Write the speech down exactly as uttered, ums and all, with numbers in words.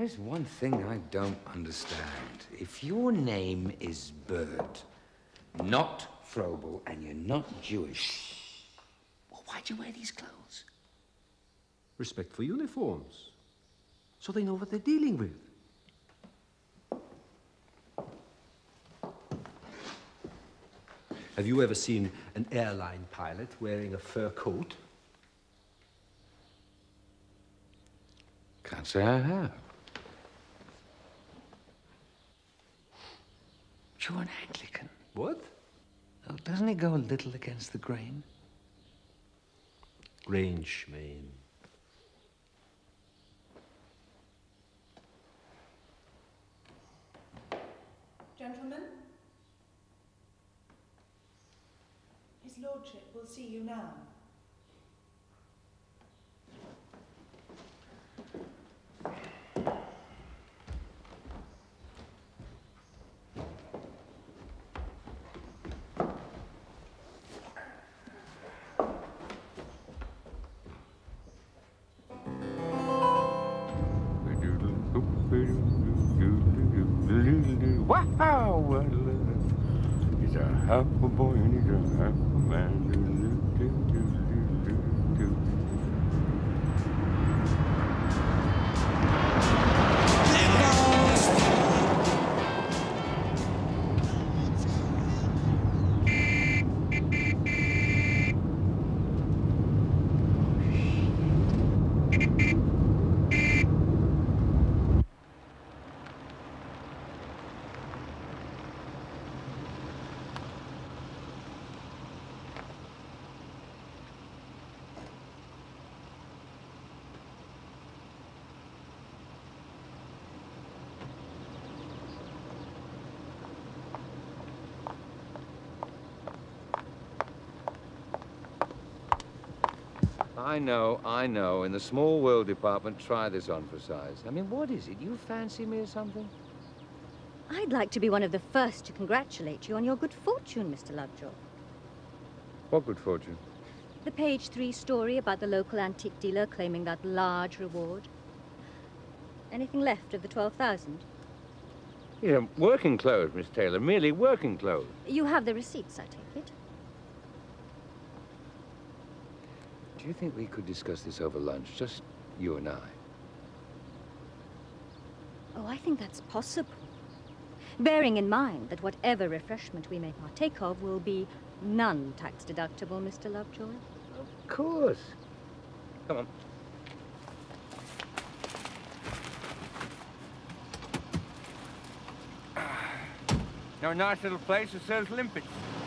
There's one thing I don't understand. If your name is Bird, not Frobel, and you're not Jewish, well, why'd you wear these clothes? Respect for uniforms, so they know what they're dealing with. Have you ever seen an airline pilot wearing a fur coat? Can't say I have. You're an Anglican. What? Oh, doesn't it go a little against the grain? Range, man. Gentlemen, His Lordship will see you now. Wow, what a love. He's a half a boy and he's a half a man. I know, I know. In the small world department, try this on for size. I mean, what is it? You fancy me or something? I'd like to be one of the first to congratulate you on your good fortune, Mister Lovejoy. What good fortune? The page three story about the local antique dealer claiming that large reward. Anything left of the twelve thousand? Yeah, working clothes, Miss Taylor. Merely working clothes. You have the receipts, I take it. Do you think we could discuss this over lunch, just you and I? Oh, I think that's possible. Bearing in mind that whatever refreshment we may partake of will be non-tax deductible, Mister Lovejoy. Of course. Come on. Now, a nice little place that serves limpets.